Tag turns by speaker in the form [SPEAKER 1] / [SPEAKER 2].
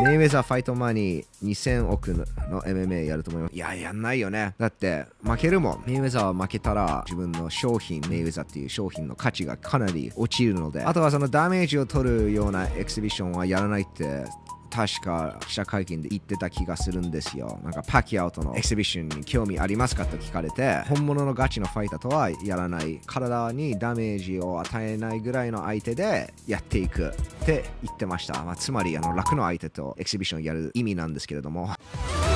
[SPEAKER 1] メイウェザーファイト前に2000億の MMA やると思います。いや、やんないよね。だって負けるもん。メイウェザーは負けたら自分の商品、メイウェザーっていう商品の価値がかなり落ちるので、あとはそのダメージを取るようなエキシビションはやらないって確か記者会見で言ってた気がするんですよ。なんかパキアウトのエキシビションに興味ありますかと聞かれて、本物のガチのファイターとはやらない、体にダメージを与えないぐらいの相手でやっていくって言ってました。つまり楽の相手とエキシビションやる意味なんですけれども。